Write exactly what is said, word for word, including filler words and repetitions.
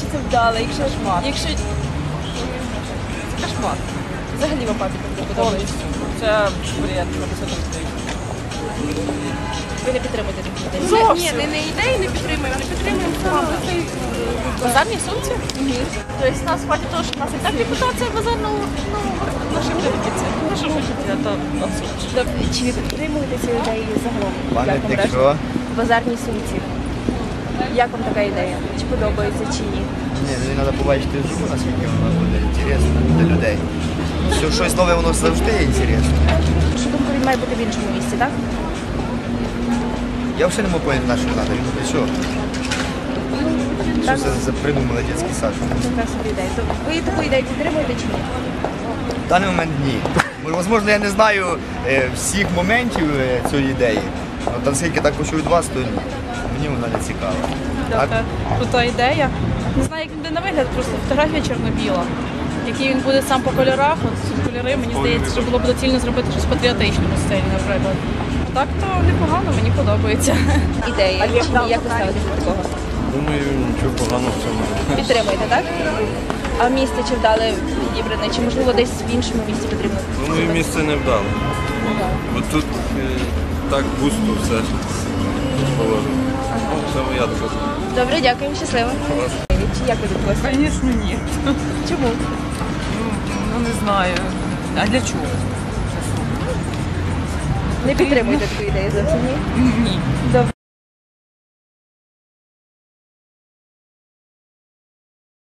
місце вдале, якщо Кошмар. якщо Це кошмар. взагалі вам папі так не подобається. Повністю. Це бред, абсолютно. Ви не підтримуєте таких людей? Зовсім. Ні, не, не ідеї не підтримуємо, не підтримуємо саме. Базарні сумці? Тобто нас хватить того, що в нас і так репутація базарного, ну, наші привідці. Наше життя, то абсурд. Добре, чи ви підтримуєте ці ідеї загалом? Як вам Пам'ятник враження? що? Базарні сумці. Як вам така ідея? Чи подобається, чи ні? Ні, мені треба побачити вживу, наскільки воно буде інтересно для людей. Все, щось нове, воно завжди є інтересно. Що думку, він має бути в іншому місці, так? Я взагалі не можу поняти, на що треба. Він для чого? Що це за придумали дитячий сад? Така собі ідея. То ви таку ідею підтримуєте чи ні? В даний момент ні. Можливо, я не знаю е, всіх моментів е, цієї ідеї. От наскільки так почую від вас, то мені вона не цікава. Так? Така крута ідея. Не знаю, як він буде на вигляд, просто фотографія чорно-біла. Який він буде сам по кольорах, от кольори, мені здається, що було б доцільно зробити щось в патріотичному стилі, наприклад. А так то непогано, мені подобається. Ідея. Чи ні? Як ви ставитесь до такого? Думаю, нічого поганого в цьому. Підтримуєте, так? А місце чи вдале підібране, чи можливо десь в іншому місці потрібно? Думаю, місце не вдало. Бо тут е, так густо все положено. Ну, це моя така. Добре, дякую, щасливо. Чи як ви відноситесь? Звісно, ні. Чому? Ну, не знаю. А для чого? Не підтримуєте таку ідею зовсім ні? Ні. Добре.